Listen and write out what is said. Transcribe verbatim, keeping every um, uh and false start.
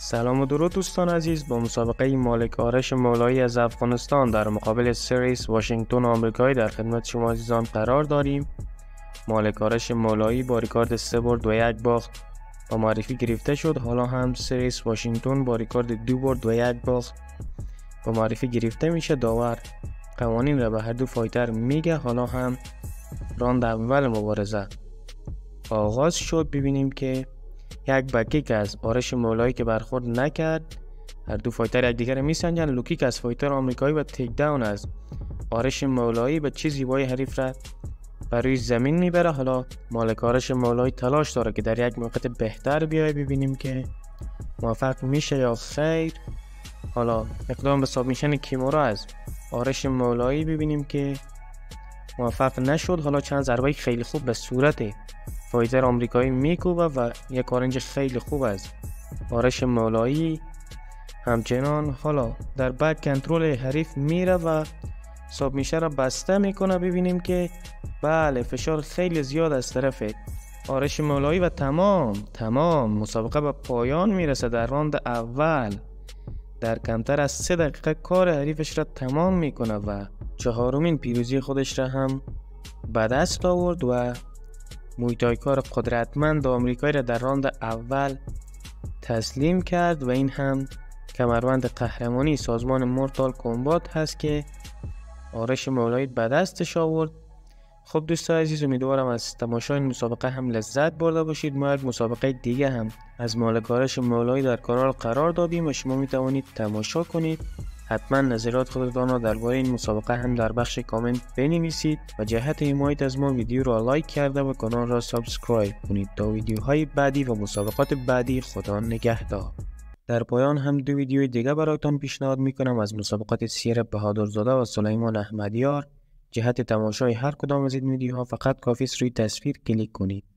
سلام و درود دوستان عزیز. با مسابقه مالک آرش مولایی از افغانستان در مقابل سریس واشنگتن آمریکایی در خدمت شما عزیزان قرار داریم. مالک آرش مولایی با ریکارد سه برد و یک باخت با معرفی گرفته شد. حالا هم سریس واشنگتن با ریکارد دو برد و یک باخت با معرفی گرفته میشه. داور قوانین را به هر دو فایتر میگه. حالا هم راند اول مبارزه آغاز شد. ببینیم که یک بکیک از آرش مولایی که برخورد نکرد. هر دو فایتر یک دیگر میسنجن. لوکیک از فایتر آمریکایی و تیک داون از آرش مولایی به چه زیبایی حریف را بر روی زمین میبره. حالا مالک آرش مولایی تلاش داره که در یک موقعیت بهتر بیای. ببینیم که موفق میشه یا خیر. حالا اقدام به سابمیشن کیمورا از آرش مولایی ببینیم که موفق نشد. حالا چند ضربه خیلی خوب به صورت فایتر آمریکایی میکوبه و یک آرنج خیلی خوب از آرش مولایی. همچنان حالا در بک کنترل حریف میره و سابمیشن را بسته میکنه. ببینیم که بله فشار خیلی زیاد از طرف آرش مولایی و تمام تمام مسابقه به پایان میرسه. در راند اول در کمتر از سه دقیقه کار حریفش را تمام میکنه و چهارمین پیروزی خودش را هم به دست آورد و موی کار قدرتمند آمریکایی را در راند اول تسلیم کرد و این هم کمربند قهرمانی سازمان مورتال کامبات هست که آرش مولایی به دستش آورد. خب دوستان عزیز، امیدوارم از تماشای مسابقه هم لذت برده باشید. ما یک مسابقه دیگه هم از مالک آرش مولایی در کانال قرار دادیم و شما می توانید تماشا کنید. حتما نظرات خودتان را درباره این مسابقه هم در بخش کامنت بنویسید و جهت حمایت از ما ویدیو را لایک کرده و کانال را سابسکرایب کنید تا ویدیوهای بعدی و مسابقات بعدی خدا نگهدار. در پایان هم دو ویدیوی دیگه براتون پیشنهاد میکنم از مسابقات سیر بهادرزاده و سلیمان احمدیار. جهت تماشای هر کدام از این ویدیوها فقط کافی است روی تصویر کلیک کنید.